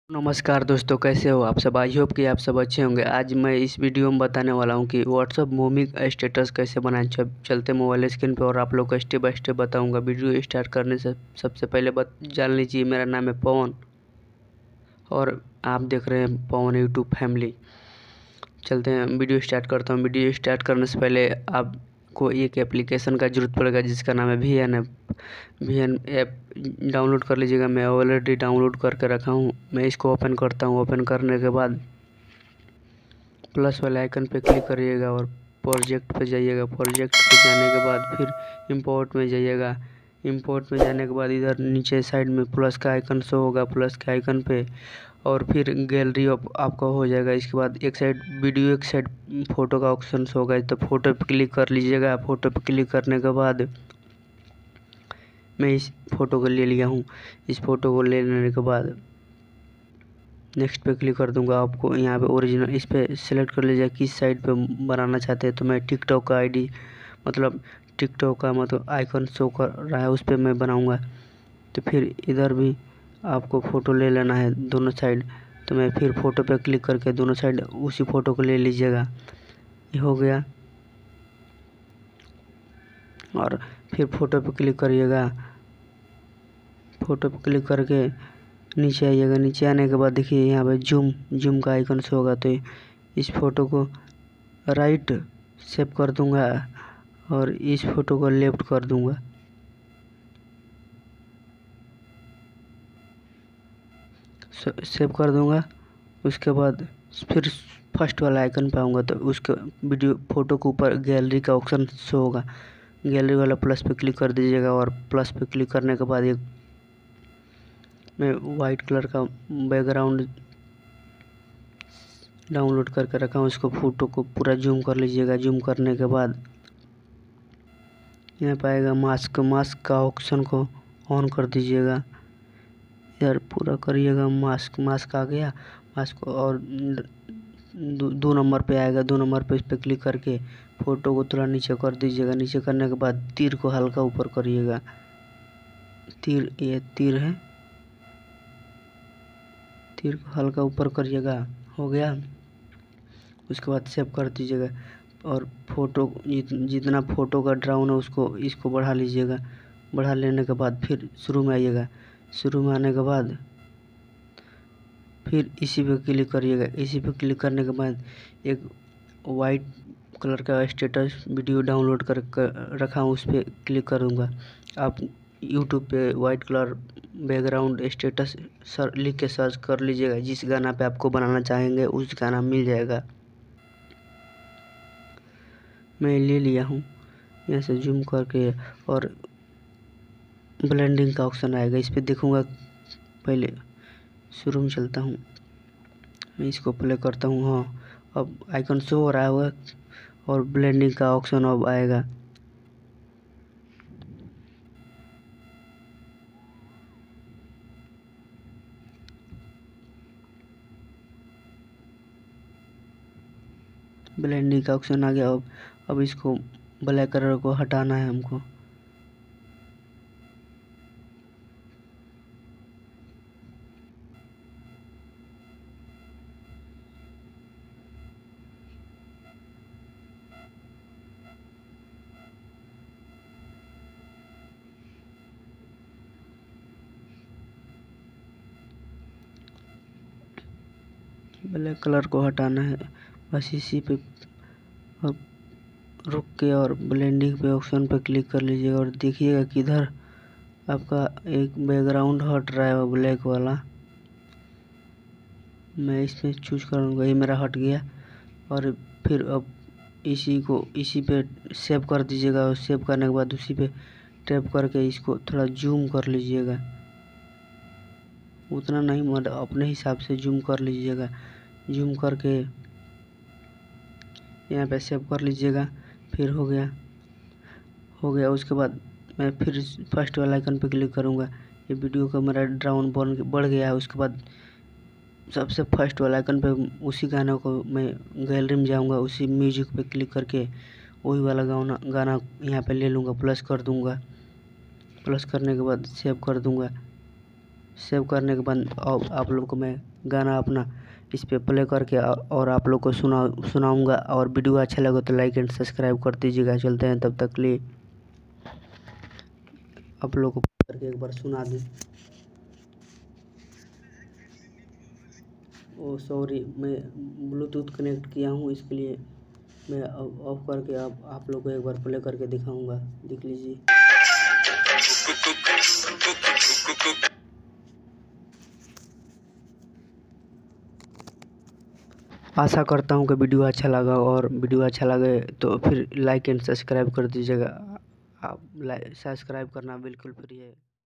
नमस्कार दोस्तों, कैसे हो आप सब। आई होप कि आप सब अच्छे होंगे। आज मैं इस वीडियो में बताने वाला हूं कि व्हाट्सअप मूवी स्टेटस कैसे बनाएं। चलते मोबाइल स्क्रीन पे और आप लोग को स्टेप बाय स्टेप बताऊंगा। वीडियो स्टार्ट करने से सबसे पहले जान लीजिए, मेरा नाम है पवन और आप देख रहे हैं पवन यूट्यूब फैमिली। चलते हैं, वीडियो स्टार्ट करता हूँ। वीडियो स्टार्ट करने से पहले आपको एक एप्लीकेशन का ज़रूरत पड़ेगा जिसका नाम है VN app. VN app download कर लीजिएगा। मैं ऑलरेडी डाउनलोड करके रखा हूँ। मैं इसको ओपन करता हूँ। ओपन करने के बाद प्लस वाले आइकन पे क्लिक करिएगा और प्रोजेक्ट पे जाइएगा। प्रोजेक्ट पे जाने के बाद फिर इंपोर्ट में जाइएगा। इंपोर्ट में जाने के बाद इधर नीचे साइड में प्लस का आइकन शो होगा। प्लस के आइकन पे और फिर गैलरी आपका हो जाएगा। इसके बाद एक साइड वीडियो, एक साइड फ़ोटो का ऑप्शन होगा। तो फ़ोटो पे क्लिक कर लीजिएगा। फ़ोटो पे क्लिक करने के बाद मैं इस फ़ोटो को ले लिया हूँ। इस फ़ोटो को ले लेने के बाद नेक्स्ट पे क्लिक कर दूंगा। आपको यहाँ पे ओरिजिनल इस पर सेलेक्ट कर लीजिए किस साइड पे बनाना चाहते हैं। तो मैं टिकटॉक का आईडी मतलब टिकटॉक का मतलब आइकन शो कर रहा है, उस पर मैं बनाऊँगा। तो फिर इधर भी आपको फ़ोटो ले लेना है दोनों साइड। तो मैं फिर फ़ोटो पे क्लिक करके दोनों साइड उसी फ़ोटो को ले लीजिएगा। ये हो गया। और फिर फ़ोटो पे क्लिक करिएगा। फ़ोटो पे क्लिक करके नीचे आइएगा। नीचे आने के बाद देखिए यहाँ पे जूम का आइकन शो होगा। तो इस फ़ोटो को राइट सेव कर दूंगा और इस फ़ोटो को लेफ्ट कर दूंगा। सेव कर दूंगा। उसके बाद फिर फर्स्ट वाला आइकन पे आऊँगा तो उसके वीडियो फ़ोटो के ऊपर गैलरी का ऑप्शन शो होगा। गैलरी वाला प्लस पे क्लिक कर दीजिएगा और प्लस पे क्लिक करने के बाद एक मैं वाइट कलर का बैकग्राउंड डाउनलोड करके रखा हूँ। उसको फ़ोटो को पूरा जूम कर लीजिएगा। जूम करने के बाद यहाँ पाएगा मास्क का ऑप्शन को ऑन कर दीजिएगा। इधर पूरा करिएगा। मास्क आ गया। मास्क और दो नंबर पे आएगा। 2 नंबर पे इस पर क्लिक करके फ़ोटो को थोड़ा नीचे कर दीजिएगा। नीचे करने के बाद तीर को हल्का ऊपर करिएगा। ये तीर है, तीर को हल्का ऊपर करिएगा। हो गया। उसके बाद सेव कर दीजिएगा और फ़ोटो जितना फ़ोटो का ड्राउन है इसको बढ़ा लीजिएगा। बढ़ा लेने के बाद फिर शुरू में आइएगा। शुरू में आने के बाद फिर इसी पे क्लिक करिएगा। इसी पे क्लिक करने के बाद एक वाइट कलर का स्टेटस वीडियो डाउनलोड कर रखा हूँ, उस पर क्लिक करूँगा। आप यूट्यूब पे वाइट कलर बैकग्राउंड स्टेटस लिख के सर्च कर लीजिएगा। जिस गाना पे आपको बनाना चाहेंगे उस गाना मिल जाएगा। मैं ले लिया हूँ। यहाँ से जूम करके और ब्लेंडिंग का ऑप्शन आएगा, इस पर देखूँगा। पहले शुरू में चलता हूँ। मैं इसको प्ले करता हूँ। हाँ, अब आइकन शो हो रहा होगा और ब्लेंडिंग का ऑप्शन अब आएगा। ब्लेंडिंग का ऑप्शन आ गया। अब इसको ब्लैक कलर को हटाना है हमको। ब्लैक कलर को हटाना है बस इसी पे। और रुक के और ब्लेंडिंग पे ऑप्शन पे क्लिक कर लीजिएगा और देखिएगा किधर आपका एक बैकग्राउंड हट रहा है वो ब्लैक वाला। मैं इसमें चूज करूँगा। ये मेरा हट गया। और फिर अब इसी पे सेव कर दीजिएगा। और सेव करने के बाद उसी पे टैप करके इसको थोड़ा जूम कर लीजिएगा। उतना नहीं, मतलब अपने हिसाब से जूम कर लीजिएगा। जूम करके यहाँ पे सेव कर लीजिएगा। फिर हो गया। उसके बाद मैं फिर फर्स्ट वाला आइकन पे क्लिक करूँगा। ये वीडियो का मेरा ड्राउन बढ़ गया है। उसके बाद सबसे फर्स्ट वाला आइकन पे उसी गाने को मैं गैलरी में जाऊँगा। उसी म्यूजिक पे क्लिक करके वही वाला गाना यहाँ पे ले लूँगा। प्लस कर दूँगा। प्लस करने के बाद सेव कर दूँगा। सेव करने के बाद आप लोग को मैं गाना अपना इस पे प्ले करके और आप लोग को सुनाऊंगा। और वीडियो अच्छा लगे तो लाइक एंड सब्सक्राइब कर दीजिएगा। चलते हैं, तब तक लिए आप लोग को करके एक बार सुना दूँ। ओ सॉरी, मैं ब्लूटूथ कनेक्ट किया हूँ, इसके लिए मैं ऑफ करके आप लोग को एक बार प्ले करके दिखाऊंगा। देख लीजिए। आशा करता हूँ कि वीडियो अच्छा लगा, और वीडियो अच्छा लगे तो फिर लाइक एंड सब्सक्राइब कर दीजिएगा। आप सब्सक्राइब करना बिल्कुल फ्री है।